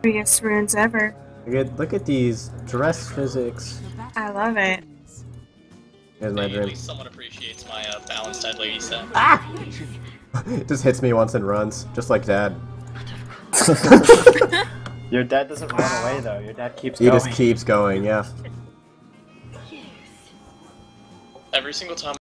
Biggest runes ever. Look at these dress physics. I love it. Here's my Hey, at dream. least someone appreciates my balanced head lady set. Ah! It just hits me once and runs, just like Dad. Your dad doesn't run away though. Your dad keeps He going. just keeps going, yeah. Every single time